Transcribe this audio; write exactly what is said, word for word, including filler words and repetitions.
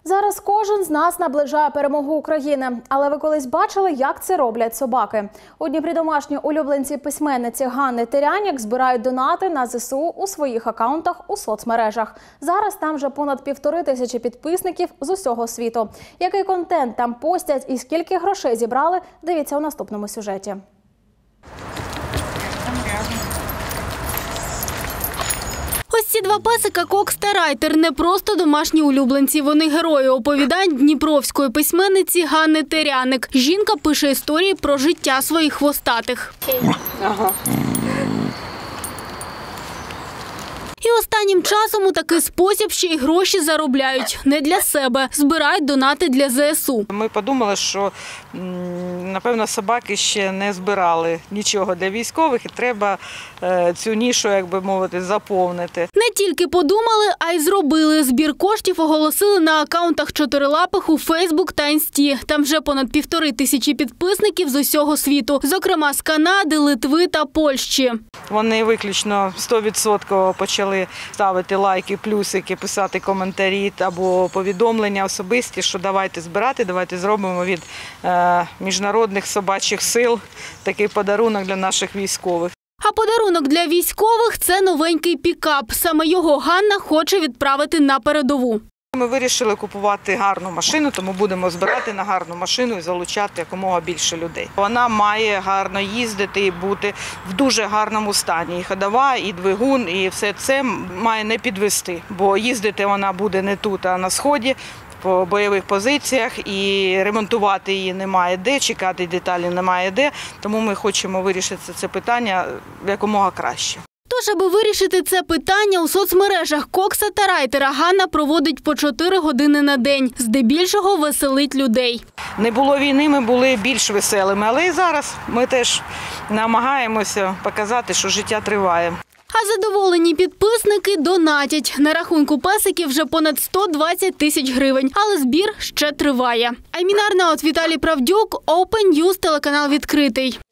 Зараз кожен з нас наближає перемогу України. Але ви колись бачили, як це роблять собаки? У Дніпрі домашні улюбленці письменниці Ганни Теряняк збирають донати на зе се у у своїх акаунтах у соцмережах. Зараз там вже понад півтори тисячі підписників з усього світу. Який контент там постять і скільки грошей зібрали, дивіться у наступному сюжеті. Ось ці два песика – Кокс та Райтер – не просто домашні улюбленці. Вони герої оповідань дніпровської письменниці Ганни Теряник. Жінка пише історії про життя своїх хвостатих. Ага. І останнім часом у такий спосіб ще й гроші заробляють. Не для себе. Збирають донати для зе ес у. Ми подумали, що, напевно, собаки ще не збирали нічого для військових і треба цю нішу, як би мовити, заповнити. Не тільки подумали, а й зробили. Збір коштів оголосили на акаунтах чотирилапих у Фейсбук та Інсті. Там вже понад півтори тисячі підписників з усього світу. Зокрема, з Канади, Литви та Польщі. Вони виключно сто відсотків почали ставити лайки, плюсики, писати коментарі або повідомлення особисті, що давайте збирати, давайте зробимо від е, міжнародних собачих сил такий подарунок для наших військових. А подарунок для військових – це новенький пікап. Саме його Ганна хоче відправити на передову. Ми вирішили купувати гарну машину, тому будемо збирати на гарну машину і залучати якомога більше людей. Вона має гарно їздити і бути в дуже гарному стані. І ходова, і двигун, і все це має не підвести, бо їздити вона буде не тут, а на сході, по бойових позиціях, і ремонтувати її немає де, чекати деталі немає де, тому ми хочемо вирішити це питання якомога краще. Тож, аби вирішити це питання, у соцмережах Кокса та Райтера Ганна проводить по чотири години на день. Здебільшого веселить людей. Не було війни, ми були більш веселими, але і зараз ми теж намагаємося показати, що життя триває. А задоволені підписники донатять. На рахунку песиків вже понад сто двадцять тисяч гривень, але збір ще триває. Аймінар Наут, Віталій Правдюк, Open News, телеканал «Відкритий».